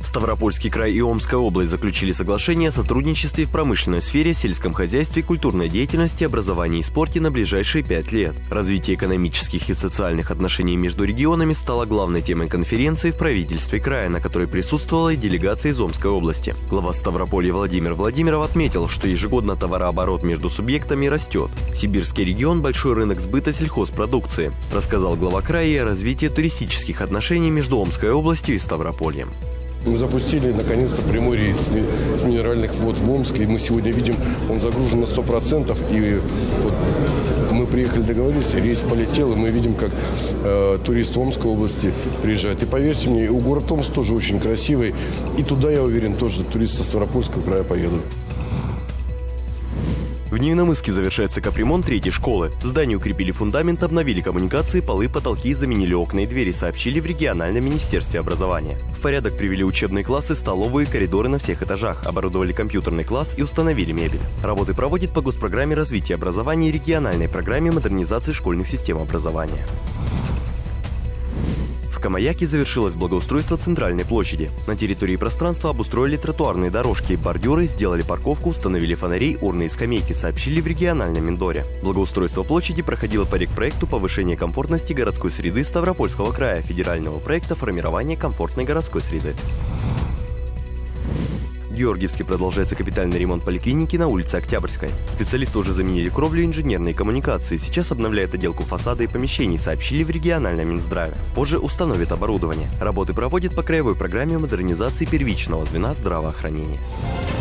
Ставропольский край и Омская область заключили соглашение о сотрудничестве в промышленной сфере, сельском хозяйстве, культурной деятельности, образовании и спорте на ближайшие 5 лет. Развитие экономических и социальных отношений между регионами стало главной темой конференции в правительстве края, на которой присутствовала и делегация из Омской области. Глава Ставрополья Владимир Владимиров отметил, что ежегодно товарооборот между субъектами растет. Сибирский регион – большой рынок сбыта сельхозпродукции. Рассказал глава края и о развитии туристических отношений между Омской областью и Ставропольем. Мы запустили, наконец-то, прямой рейс с минеральных вод в Омск. И мы сегодня видим, он загружен на 100%. И вот мы приехали, договорились, рейс полетел, и мы видим, как турист Омской области приезжает. И поверьте мне, город Омск тоже очень красивый. И туда, я уверен, тоже туристы со Ставропольского края поедут. В Невиномысске завершается капремонт 3-й школы. В здании укрепили фундамент, обновили коммуникации, полы, потолки, заменили окна и двери, сообщили в региональном министерстве образования. В порядок привели учебные классы, столовые, коридоры на всех этажах, оборудовали компьютерный класс и установили мебель. Работы проводит по госпрограмме развития образования и региональной программе модернизации школьных систем образования. В Камаяке завершилось благоустройство центральной площади. На территории пространства обустроили тротуарные дорожки, бордюры, сделали парковку, установили фонари, урны и скамейки, сообщили в региональном Миндоре. Благоустройство площади проходило по рекпроекту повышения комфортности городской среды Ставропольского края, федерального проекта формирования комфортной городской среды. В Георгиевске продолжается капитальный ремонт поликлиники на улице Октябрьской. Специалисты уже заменили кровлю и инженерные коммуникации. Сейчас обновляют отделку фасада и помещений, сообщили в региональном Минздраве. Позже установят оборудование. Работы проводят по краевой программе модернизации первичного звена здравоохранения.